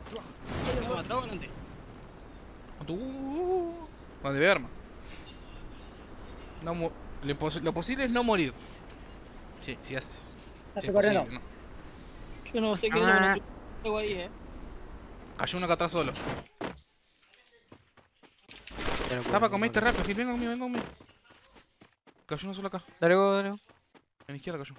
No, atrás o adelante. Donde ve arma. No, lo posible es no morir. Sí, sí, sí es Estoy posible, corriendo. ¿no? Yo no sé qué es eso con el juego ahí, Cayó uno acá atrás solo. Ya no puedo, Tapa, no, comiste vale. rápido, Gil, venga conmigo, venga conmigo. Cayó uno solo acá. Dale, go, dale. Go. En la izquierda cayó.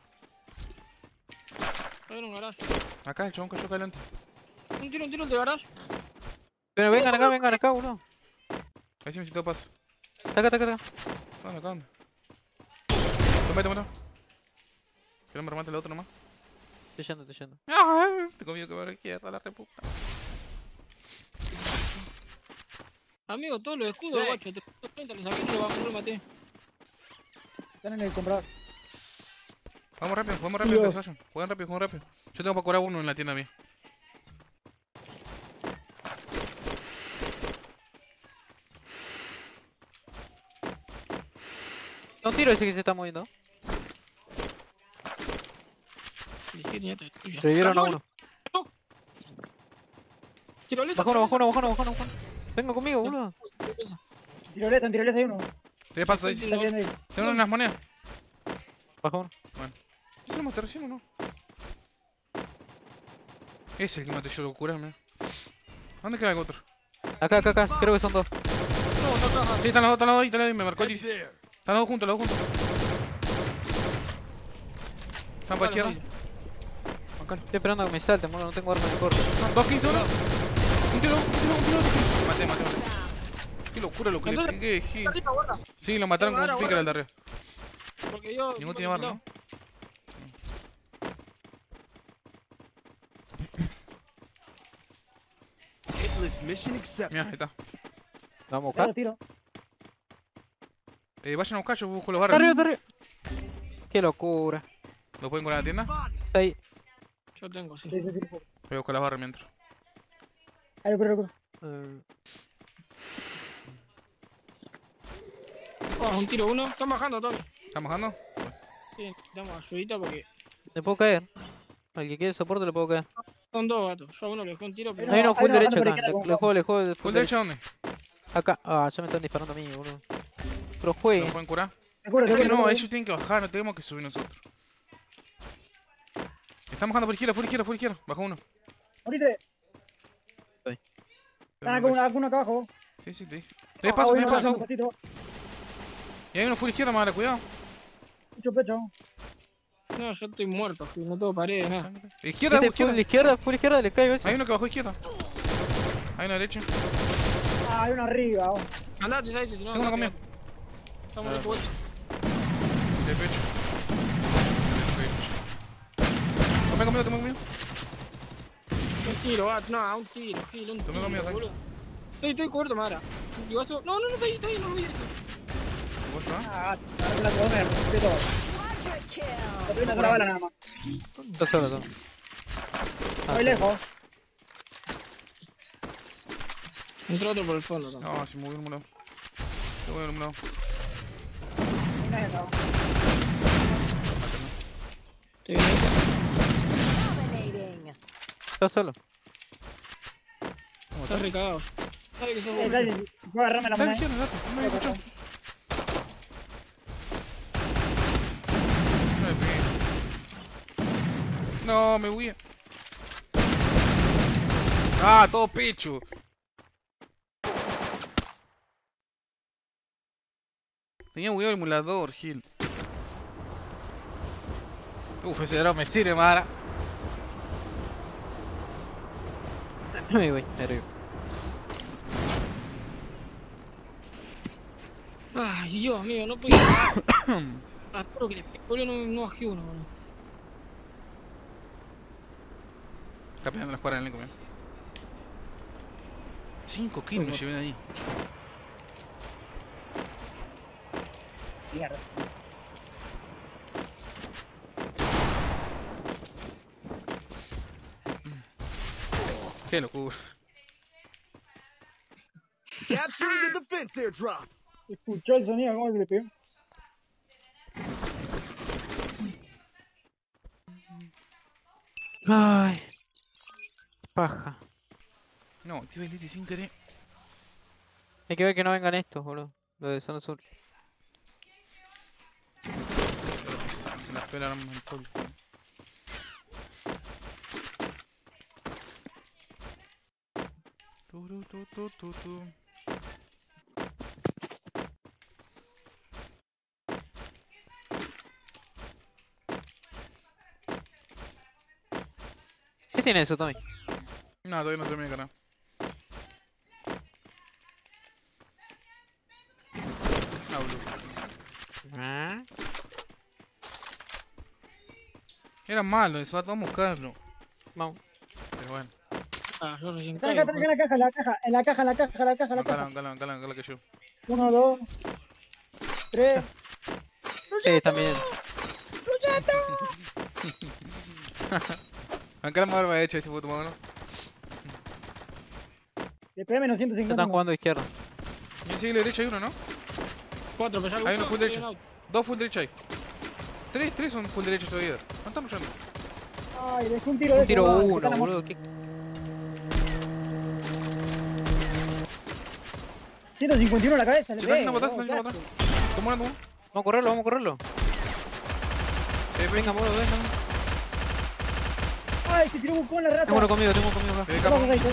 Hay un garage. Acá el chabón cayó acá adelante. Un tiro de garage. Pero vengan acá, boludo. Ahí sí me necesito paso. Acá. Acá anda. Tómate. Que no me remate el otro nomás. Estoy yendo. ¡Ah! Tengo miedo que me abra izquierda, la reputa. Amigo, todos los escudos, guacho. 330 le saqué y no lo maté. Están en el comprador. Vamos rápido, que se vayan. Juegan rápido. Yo tengo para curar uno en la tienda mía. No tiro ese que se está moviendo. Elegí nieta, es tuya. Revivieron a uno. Tiroleta. Baja uno. Venga conmigo, boludo. En tiroleta hay uno. ¿Qué pasa ahí? Está bien ahí. Tengo unas monedas. Baja uno. ¿Se lo maté recién o no? Ese es el que maté yo, lo curarme. ¿Dónde queda el otro? Acá. Creo que son dos. Sí, están los dos, ahí, me marcó Iris. Están los dos juntos. Están para izquierda. Bancalo. Estoy esperando a que me salten, boludo. No tengo arma de corte. 2-15 uno. Un tiro. Maté. Qué locura lo que le pegué, Gil. Sí, lo mataron con un picker al de arriba. Porque yo. Ninguno tiene barra, ¿no? Mira, ahí está. Vamos a buscar. Tiro. Vayan a buscar, yo busco los barrios. Está arriba. Qué locura. ¿Lo pueden curar en la tienda? Está ahí. Yo tengo, sí. Sí. Voy a buscar las barras mientras. Ahí lo Un tiro uno. Están bajando, Tony. ¿Están bajando? Sí, damos ayudita porque. Le puedo caer. Al que quiere soporte le puedo caer. Son dos gatos. Yo a uno le dejé un tiro, pero. Hay uno full derecho por acá. izquierda, Le juego ¿Full full derecha derecho. dónde? Acá. Ah, ya me están disparando a mí, boludo. Pero ¿Lo juegue. pueden curar? Te curo, Es que no, ellos tienen que bajar, no tenemos que subir nosotros. Están bajando por izquierda. Baja uno. Morite. Están acá acá abajo. Sí, te dije. Te paso. Pasito. Y hay uno full izquierda, madre, cuidado. Pecho. No, yo estoy muerto, Gil, no tengo paredes, nada. Izquierda, Full izquierda, le caigo ese. Hay uno que bajó izquierda. Hay uno derecha. Hay uno arriba. Andate, ya dice, si no. Tengo uno conmigo. Estamos en el puesto. De pecho. Conmigo. Un tiro, gato, no, un tiro, Gil, un Tomé tiro, conmigo, boludo. Estoy cubierto, Mara. ¿Y vas no, está ahí, no lo vi. ¿Vos no? La comer. De todo. Te doy una sola bala nada más. Está solo. Muy lejos. Entró otro por el fondo, Tony. No, se movió el número. Estoy bien. Está solo. Estás recagado. ¿Sabes que sos vos? Dale, voy a agarrarme la Está mano. izquierda, gato. No me escuchó. No me pegué. No, me huía. Ah, todo pecho. Tenía huevo el emulador, Gil. Uf, ese drone me sirve, Mara. Ahí voy, arriba. Ay, Dios mío, no puedo. A todo lo que le pego, no bajé uno, boludo. Está pegando la escuadra en el conmigo. 5 kills me llevé de ahí. Mierda. Qué locura. Capturing the defense airdrop. Escuchó el sonido, ¿cómo le pegó? Ay. Paja. No, tío, Elite sin querer. Hay que ver que no vengan estos, boludo. Los de zona sur. La espera en todo el juego. Tu. ¿Qué tiene eso, Tommy? No, todavía no terminé de ganar. No, boludo. ¿Ah? Era malo eso, vamos a buscarlo. Vamos. Pero bueno. Ah, yo recién Están acá, caigo. están acá, en la caja, en la caja, en la caja, en la caja, en la caja. Cala que yo. 1, 2, 3. Sí, están bien. Acá la barba hecha ese puto mano. Le pegué menos Ya 150. están jugando a izquierda. Y en siglo derecha hay uno, ¿no? 4, pero ya Hay uno full derecha. derecho. 2 full derecha hay. 3 son full derecha todavía. No estamos yendo. Ay, dejé un tiro de Un tiro eso, uno, están a boludo. ¿Qué? 151 en la cabeza, le Se pegué. están yendo para no, atrás, qué asco. Toma una, toma. Vamos a correrlo, vamos a correrlo. Venga, boludo, venga. Ay, se tiró Bucón la rata. Tengo uno conmigo acá. Vamos, ahí,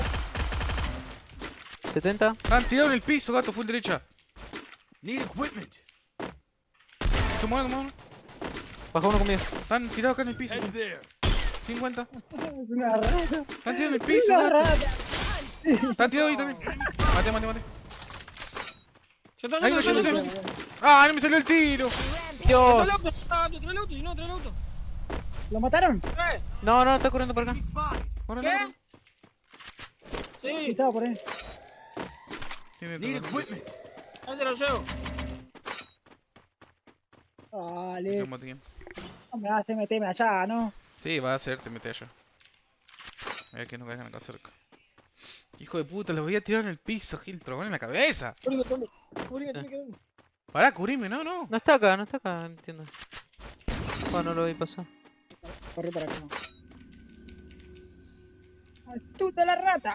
70. Están tirados en el piso, gato, full derecha. Need equipment. Toma uno. Baja uno conmigo. Están tirados acá en el piso. Head there. 50. Es una rata. Están tirados en el piso, Una gato. rata. Están tirados ahí también. Mate. Se está Ahí haciendo lo el llevo, auto. ¡Ah, no me salió el tiro! Dios. Trae el auto, si no, trae el auto. ¿Lo mataron? No, está corriendo por acá. Enemy spotted. Ahora ¿Qué? no. Sí, Sí, estaba por ahí. Tiene Need todo. equipment. ahí se lo llevo. Dale. Yo maté. No me hace meterme allá, ¿no? Sí, va a hacer, te mete allá. Mira que no caigan acá cerca. Hijo de puta, los voy a tirar en el piso, Gil, trabón en la cabeza. Cubrí, tiene que ver. Pará, cubrirme, no. No está acá, entiendo. Bueno, no lo vi pasar. Corre para acá. ¡Astuta la rata!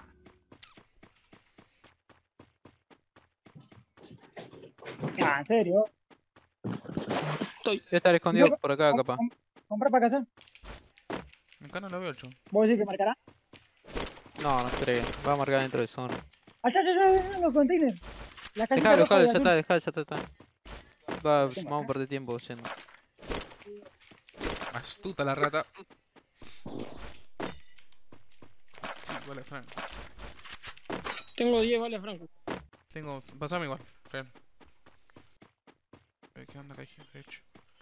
Ah, ¿en serio? Estoy. Debe estar escondido No, por acá, capaz. ¿Comprar para casa? Acá no lo veo, chon. ¿Vos decís que marcará? No creo. Va a marcar dentro de zona. Allá, en los containers. La casita Dejalo, roja de ya azul. está. Va, Tengo vamos a acá. perder tiempo yendo. Astuta la rata. Sí, vale, Frank. Tengo 10, vale, Franco. Tengo. Pasame igual, Fran. A ver, ¿qué onda acá, derecho?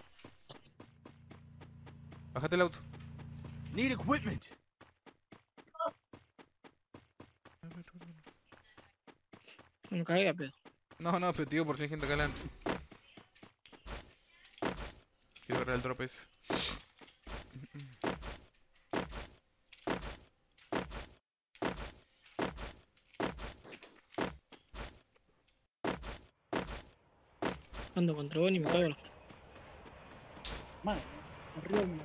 Bájate el auto. Need equipment. Me cagué a pedo. No, pero te digo por si hay gente acá adelante. Quiero agarrar el drop ese. Ando contra vos y me cago. Mano, corrió uno.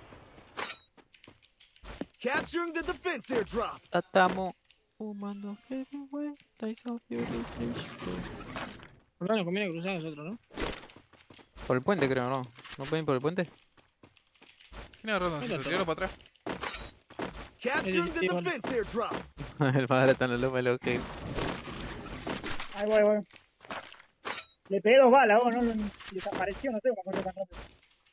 Capturing the defense airdrop. Estamos fumando heavyweight. I hope you refresh. Ahora nos conviene cruzar a nosotros, ¿no? Por el puente, creo, ¿no? ¿No pueden ir por el puente? ¿Quién agarró? No, se tiró para atrás. Capturing the Sí, bueno. defense airdrop. El padre está en la loma de lo que. Ahí voy. Le pegué 2 balas, vos, no desapareció, no sé cómo corrió tan rápido.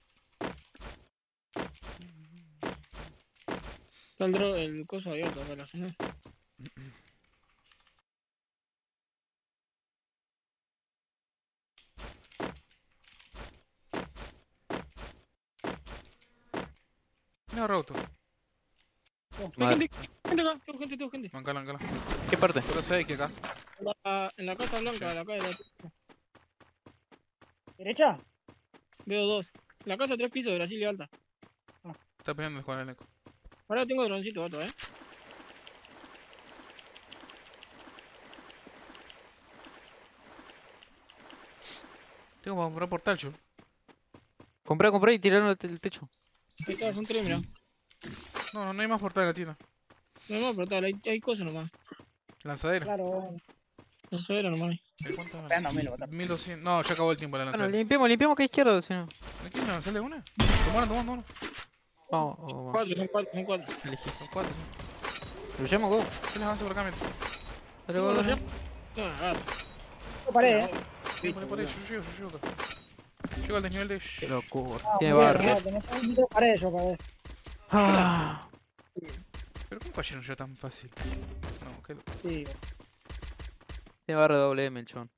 Está el coso abierto acá, la señal. ¿Quién agarró auto? Madre. Gente acá, tengo gente. Mancala. ¿Qué parte? Pero sé que acá. En la casa blanca, la calle de la... ¿Derecha? Veo 2. La casa 3 pisos de Brasil y alta. Está peleando el Juan el Eco. Ahora tengo droncito, gato, Tengo para comprar portal, yo. Compré y tiraron el techo. Ahí está, son 3, mirá. No hay más portal en la tienda. No, pero tal, hay cosas nomás. Lanzadera. Claro, No sé, era nomás. ¿Cuánto? esperando a mí lo botaron. 1200. No, ya acabó el tiempo de la Bueno, lanzadera. limpiemos que izquierdo, si no. ¿No quieren lanzarle una? Tomalo. Vamos, vamos. 4, son 4, son 4. Elegí. Son 4, sí. Lo llamo, go. ¿Qué les avanza por acá, mientras? Dale, go, dale. No, agarra. No paré, Por ahí, yo llego acá. Llego al desnivel de... Qué locura. No, Tiene muy bien, barrio. no paré yo, para ver. Ah. ¿Pero cómo cayeron ya tan fácil? No, qué loco. Sí, Tiene barrio doble M el chon.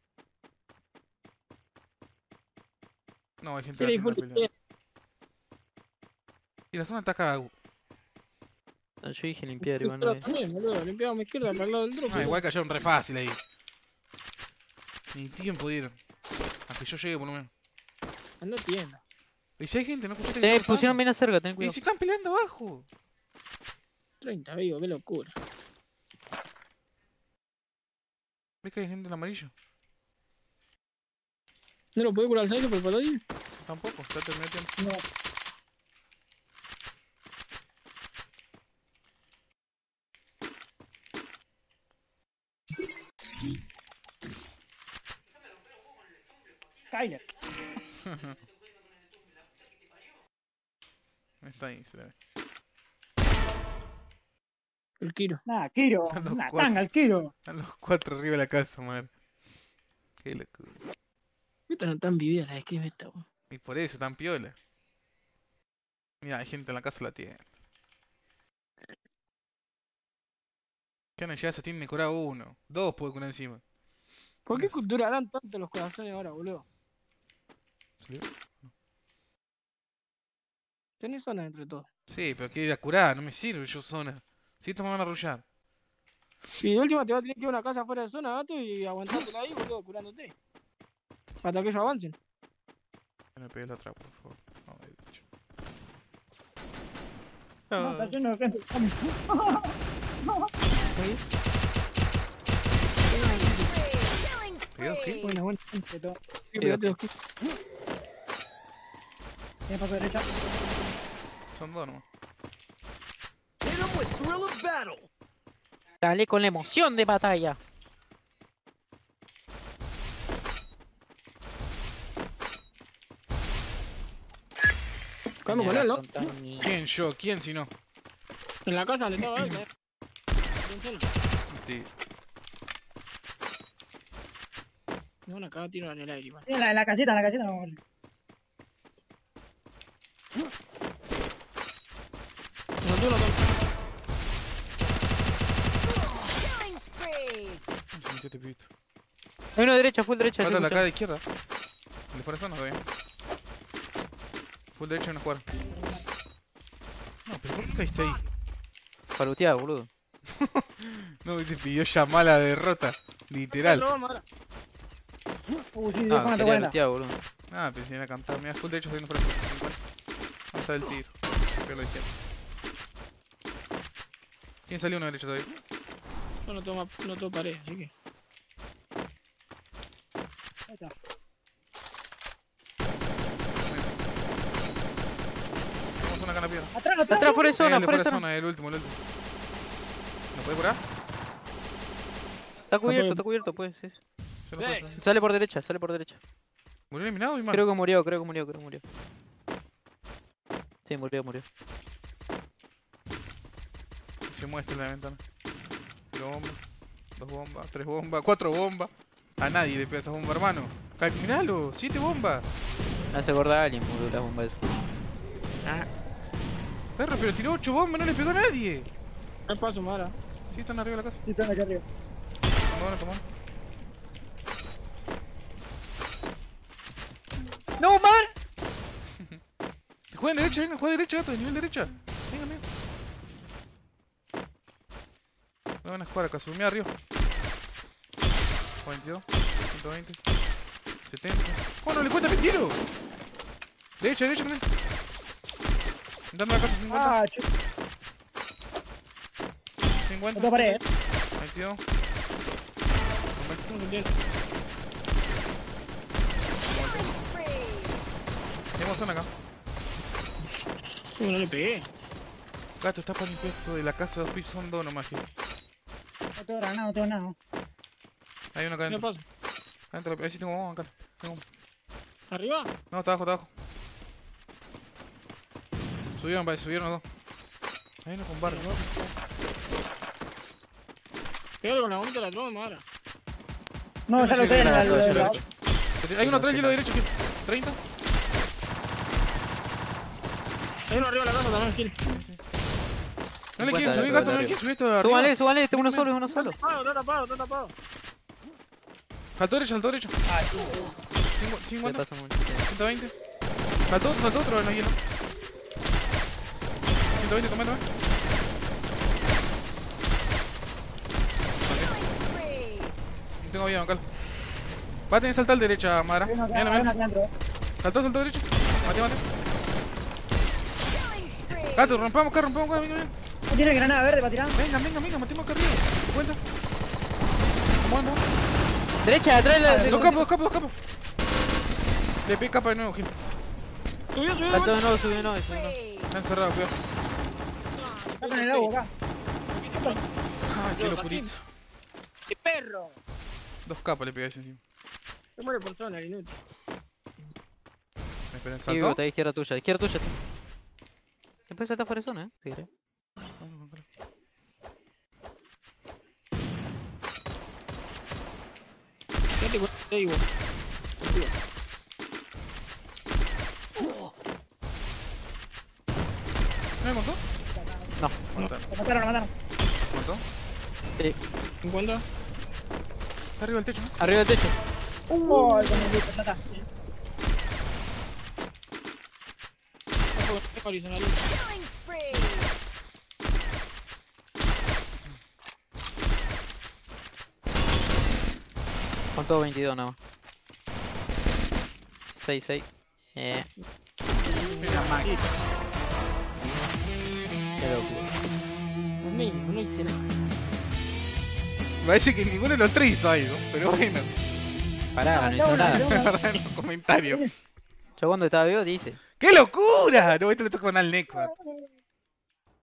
No, hay gente Tiene haciendo full la pelea. Y la zona está acá. No, yo dije limpiar igual, no Izquierda también, boludo. Limpiamos izquierda para el lado del drop. Ah, igual cayeron re fácil ahí. Ni tiempo dieron. A que yo llegue por lo menos. Anda tienda. Y si hay gente, ¿no escuchaste que están Pusieron peleando? bien cerca, ten Y cuidado. si están peleando abajo. 30 vivo, qué locura. ¿Ves que hay gente en amarillo? ¿No lo puede curar el Sairo por el paladín? Tampoco, está terminado el tiempo. no. Kyler. Está ahí, se le ve. El Kiro. Nada, Kiro. Están los Una cuatro. tanga, el Kiro. Están los 4 arriba de la casa, madre. Qué locura. Esta no tan vivida la describe esta, weón. Y por eso, tan piola. Mira, hay gente en la casa de la tienda. ¿Qué no llegas a tienda decorado uno? 2 puede curar encima. ¿Por qué durarán tanto los corazones ahora, boludo? ¿Sí? Tenés zona dentro de todo. Sí, pero quiero ir a curar, no me sirve yo zona. Si estos me van a arrullar. Y de última te va a tener que ir a una casa fuera de zona, gato, y aguantártela ahí, boludo, curándote. Hasta que ellos avancen. No me pegues la otra, por favor. No, he dicho. No, está lleno de gente. ¿Pegado qué? Buena, buena. De todo. Sí, pegate los que- Tiene paso derecha. Son 2 nomás. Hit 'em with thrill of battle. Dale con la emoción de batalla. Calma con él, ¿no? ¿Quién yo? ¿Quién si no? En la casa le estaba a él, Mentira. Me van a cagar tiro en el aire, igual. Sí, en la casita, no. No, tú no tomas. Killing spree. ¿Cómo se metió este pibito? Hay uno derecha, full derecha. Falta sí, la escuchá. cara de izquierda. El de fuera de zona todavía. Full derecho en jugar. No, pero ¿por qué caíste ahí? Paluteado, boludo. No, te pidió llamar la derrota. Literal. Lo vamos ahora. Sí, Ah, déjame quería buena. luteado, boludo. Ah, pensé que iba a cantar. Mira, full derecho saliendo fuera. Vamos a ver el tiro. Pero la izquierda. ¿Quién salió uno derecho todavía? No, no tomo pared, así que. Ahí está. Tenemos una cana piedra. Atrás. Por eso, El de por fuera de eso. zona, el último. ¿Lo puede curar? Está cubierto, pues. Sí. Yo no puedo hacer. Sale por derecha. ¿Murió eliminado y más? Creo que murió. Sí, murió. Se muestra en la ventana. Tiro bomba. 2 bombas, 3 bombas, 4 bombas. A nadie le pega esa bomba, hermano. Miralo, 7 bombas. Hace acordar a alguien, boludo, la bomba esa. Perro, pero tiró 8 bombas, no le pegó a nadie. Hay paso, Mara. Sí, están arriba de la casa. Sí, están aquí arriba. Tomando. ¡No, man! Juega en derecha, venga, juega derecha, gato, de nivel derecha. Venga. No van a jugar acá, subime arriba. 42, 120, 70. ¿Cómo no le cuenta que tiro? Derecha también. Dame la casa 50. Ah, 50. otra pared. 22. No se entiende. Tenemos zona acá. No le pegué. Gato, está para el impuesto de la casa de 2 pisos, son 2 nomás. Ahí No tengo granada, no tengo nada. Hay uno acá ¿Qué adentro. pasa? Adentro, ahí sí tengo bomba acá. Tengo bomba. ¿Arriba? No, está abajo, está abajo. Subieron, vale, subieron los dos. Hay uno con barra. Pégale con la bombita de la troma, ahora. No, ya lo Hielo tengo. derecho. Hay uno atrás, hielo derecho, Gil. 30. Hay uno arriba de la casa también, Gil. No le 50 quieres subir, dentro gato, de no le arriba. quieres subir esto de arriba. Súbanle, súbanle, este uno solo, es uno solo. Está tapado. Saltó derecho, saltó derecho. Le 50, paso mucho. 120. Saltó otro, no hielo. 120, toma. Killing spree. No tengo vida, Cal. Va a tener que saltar derecha, Mara. Hay uno acá, Mira, hay uno mira. acá adentro. Saltó derecho. Mate. Killing spree. Gato, rompamos acá, venga. ¿No tiene granada verde para tirar? Venga, matemos acá arriba. Cuenta. Vamos. Derecha, atrás de la. Dos capos. Le pegué capa de nuevo, Gil. Subió. Saltó de nuevo, subió de nuevo. Spree. Está encerrado, cuidado. Está con el agua acá. Ay, qué locurito. ¡Qué perro! 2 capas le pegué a ese encima. Se muere por zona, el inútil. Me esperan, Sí, vivo, saltó. está a izquierda tuya, sí. Se puede saltar fuera de zona, si querés. Quédate con el Ivo. ¿No me contó? No. Lo mataron. ¿Contó? Sí. 50. Está arriba del techo, ¿no? Arriba del techo. Oh, con el listo, ya está. Horizontal. Killing spree. Con todo 22 nada más. 6. Mira, máquina. Qué locura. No hice nada. Parece que ninguno de los tres hizo algo, pero bueno. Pará, no hizo nada. En los comentarios. Yo cuando estaba vivo dice. ¡Qué locura! No, esto le toca al Necro.